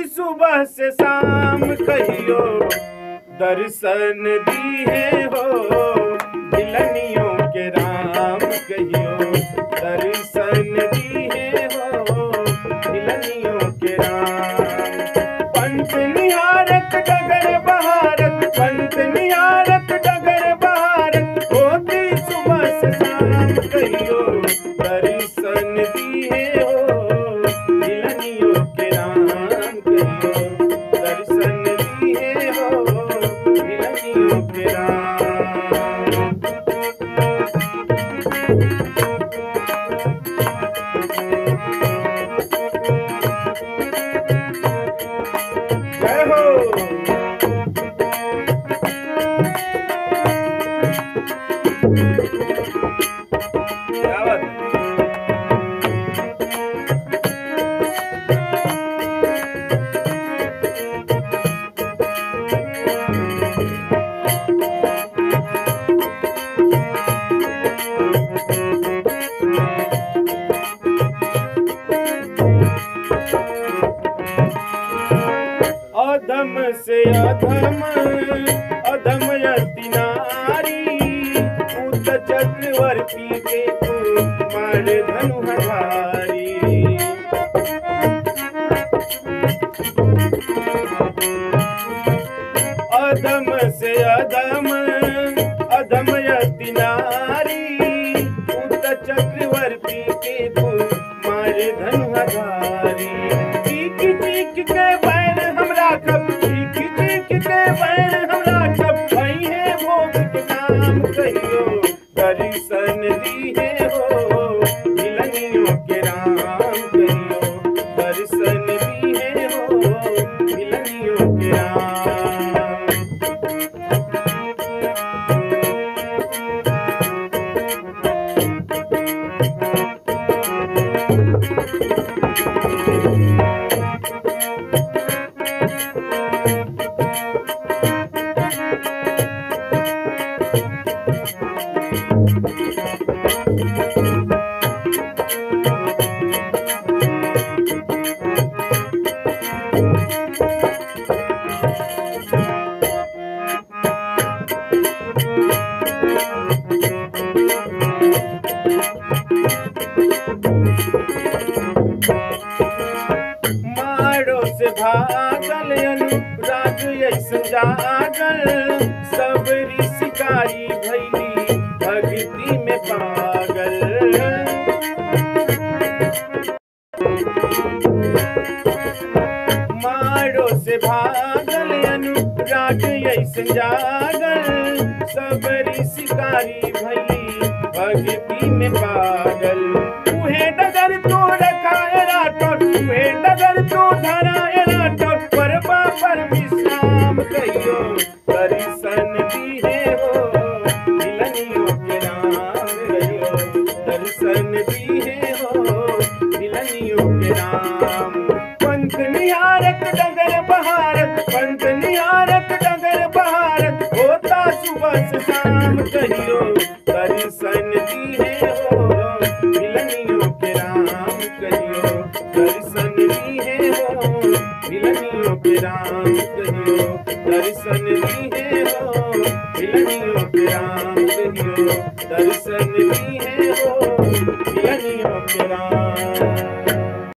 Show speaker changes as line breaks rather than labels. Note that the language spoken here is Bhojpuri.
सुबह से शाम कहियो दर्शन दिए हो भिलनियों के राम कहियो दर्शन दिए हो भिलनियों के राम। पंथ निहारत डगर बहारत पंथ निहारत डगर बहारत होती सुबह से शाम कहियो दर्शन दिए हो भिलनियों के राम कहियो दर्शन दिए हो भिलनियों के राम। जय हो। क्या बात है? अधम से अधम अधम यति नारी पूत चक्रवर्ती के कुमार धनु हजारी। अधम से अधम अधम यति नारी पूत चक्रवर्ती के कुमार धनु हजारी। चीख चीख के बैर हमरा कब चीख चीख के बैर हमरा कब भई है भोग के नाम कहियो दर्शन दिए हो भिलनियों के राम कहियो दर्शन दिए हो भिलनियों के राम। मारो से भागल अनुराग ऐसन जागल सबरी शिकारी भैली भक्ति में पागल। मारो से भागल अनुराग ऐसन जागल सबरी शिकारी भैली भक्ति में पागल। उहे डगर तो रखाए राठौर उहे डगर तो धराए राठौर परबा पर विश्राम कहियो दर्शन दिए हो भिलनियों के राम कहियो दर्शन दिए हो भिलनियों के राम। पंथ निहारत डगर बहारत पंथ निहारत डगर बहारत होता सुबह से शाम कहियो दर्शन दिए हो भिलनियों के राम कहियो दर्शन दिए हो भिलनियों के राम।